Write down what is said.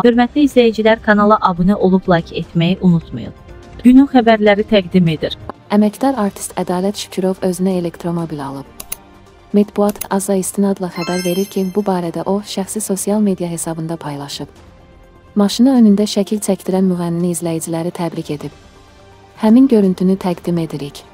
Hörmətli izləyicilər, kanala abunə olub like etməyi unutmayın. Günün xəbərləri təqdim edir. Əməkdar artist Ədalət Şükürov özünə elektromobil alıb. Mətbuat Azza istinadla xəbər verir ki, bu barədə o, şəxsi sosial media hesabında paylaşıb. Maşını önündə şəkil çəkdirən müğənni izləyiciləri təbrik edib. Həmin görüntünü təqdim edirik.